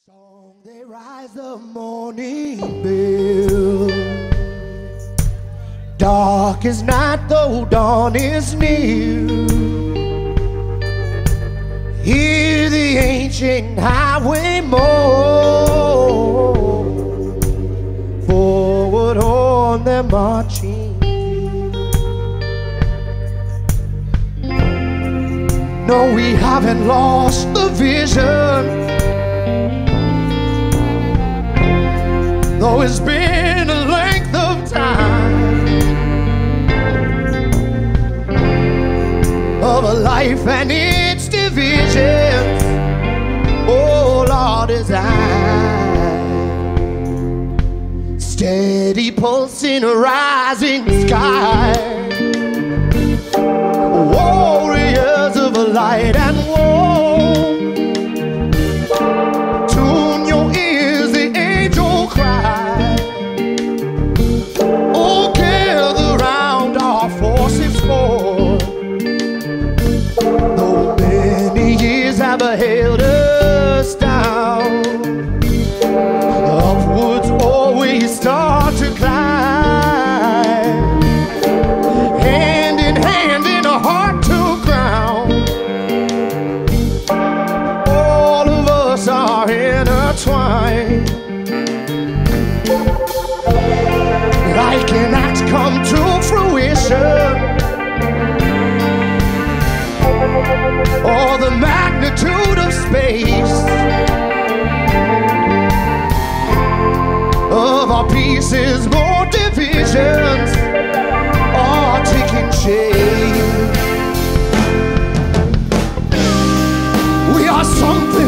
Song they rise the morning bell. Dark is night though dawn is near. Hear the ancient highway moan. Forward on their marching feet. No, we haven't lost the vision, though it's been a length of time of a life and its divisions. Oh Lord, as I steady pulsing a rising sky, warriors of light and war, tune your ears, the angel cry. Oh, gather round our forces for, though many years have held us down, upwards always start to climb, hand in hand in a heart to ground. All of us are intertwined, like an act come to fruition, or the magnitude of space, of our pieces more divisions are taking shape. We are something